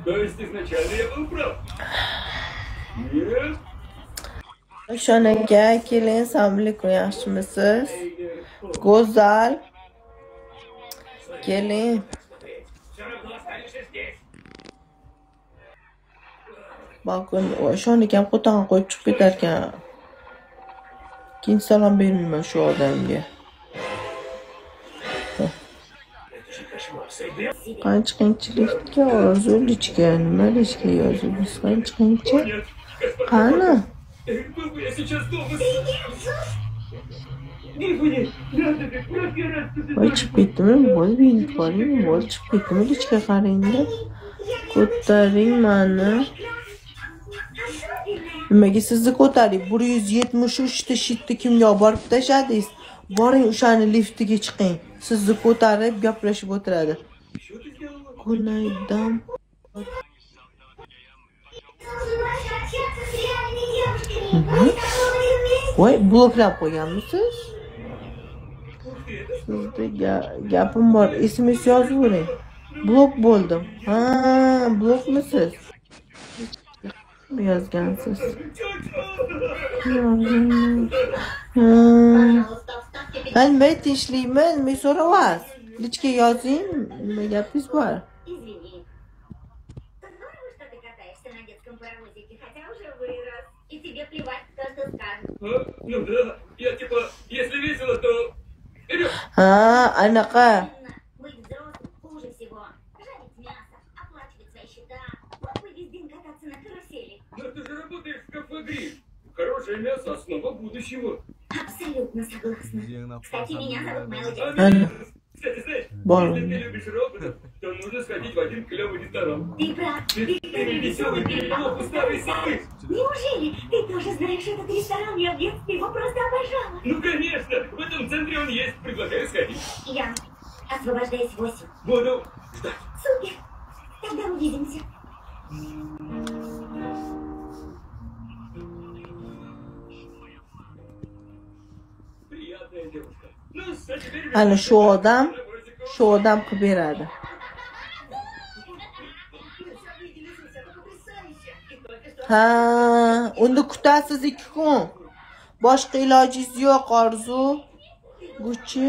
O'shanaga keling, assalomu alaykum, yaxshimisiz? Go'zal. Keling. Balkon o'shanaga ham qo'tog'ini qo'yib chiqib ketar ekan. Keyin salom bermayman shu odamga. Qancha-qanchalikka orzulichga nima deyishga yozibmiz? Qancha-qancha? Qani? Voy chiqib ketdimi? Voy beni qo'ring, voy chiqib ketdimi? Lichka qarangda. Ko'taring mani. Nimaga sizni ko'taring? 173 ta shitni kimga olib borib tashladingiz? Boring o'shani liftiga chiqing. Sizni ko'tarib gaplashib o'tiradi. Qo'laydam. Voy, bloklab qo'yganmisiz? Sizda gapim bor, SMS yozavering. Blok bo'ldim. Ha, blokmisiz? Yozgansiz. Ben nima tinchlikmi? Nima so'rayapsiz? Lichka yozing, nima gapingiz bor? Ha, anaqa. Хорошее мясо — основа будущего. Абсолютно согласна. Кстати, меня зовут Мелоди. Кстати, знаешь, если ты любишь роботов, то нужно сходить в один клевый ресторан. Ты прав. Ты веселый переполох старой совы. Неужели? Ты тоже знаешь этот ресторан? Я в детстве его просто обожала. Ну, конечно. В этом центре он есть. Предлагаю сходить. Я освобождаюсь в 8. Буду ждать. Супер. Тогда увидимся. Ana shu odam qilib beradi. Ha, unda kutasiz 2 kun. Boshqa ilojingiz yo'q, Orzu. Guchi.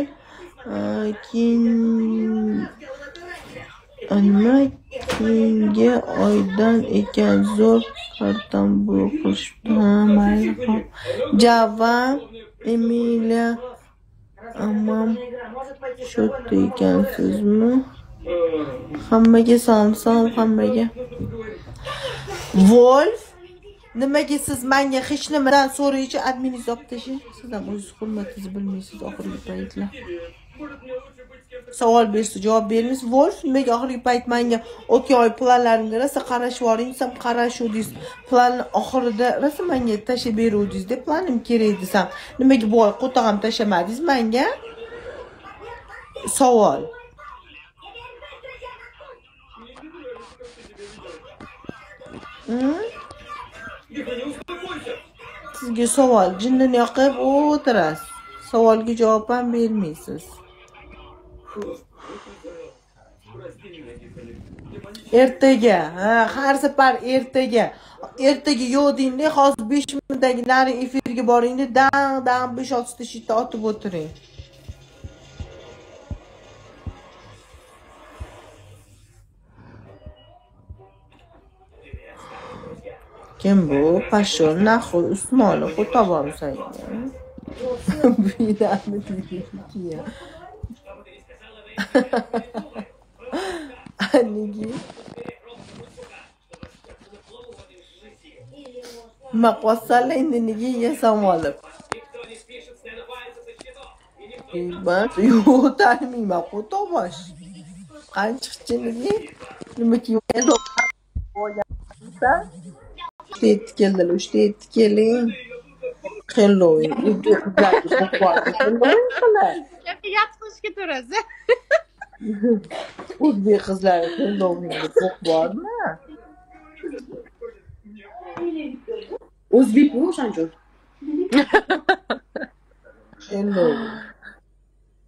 Keyingi oydan ekan zo'r kartam blok qilishibdi. Ha, mayli. Java, Emilia. Amam shu ekansizmi? Hammaga salom, hammaga. Wolf, nimaga siz menga hech nimadan so'raychi adminingiz olib tashing? Siz ham o'z hurmatingizni bilmaysiz oxirgi paytlar. Savol bersa javob bermaysiz. Wolf, nimaga oxirgi payt menga o'tgan oy planlarimga rosa qarashib yuboringiz, ham qarashuvdingiz. Planni oxirida rosa menga tashib beruvdingiz deb planim kerak desam, nimaga bu oy qo'tog'im tashamadingiz menga? Savol. Sizga savol, jinnini yoqib o'tirasiz. Savolga javob ham bermaysiz. Ertaga, har safar ertaga. Ertaga yo'dingda hozir 5 minutdagi nari efirga boringda, dang 5-6 ta shitni otib o'tiring. Kim bu? Pashol, Naxul, Usmonov, Qo'tabomsan. Buyurami deydiya. Anigi. Maqosala endi nega yesam olib. Ben yo'q taniyman, Qo'tabosh. Qanchiqchinigi? Nima kiyib o'ylabsan? Keldilar, o'shda keling. Halloween. Yatqizishga turasiz. O'zbek qizlari Halloweenga to'q bormi? O'zbekmi o'shancha? Halloween.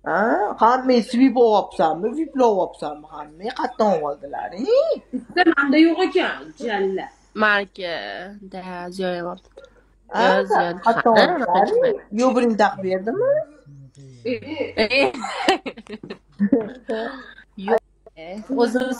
Hamma svip olibsanmi? Viplar olibsanmi? Hamma qatdan oldilar. Sizdan Telefonda yo'q ekan, jalla. Marka da ziyoyam. Hatto yo'biring taqib berdimi? Yo'q. O'zim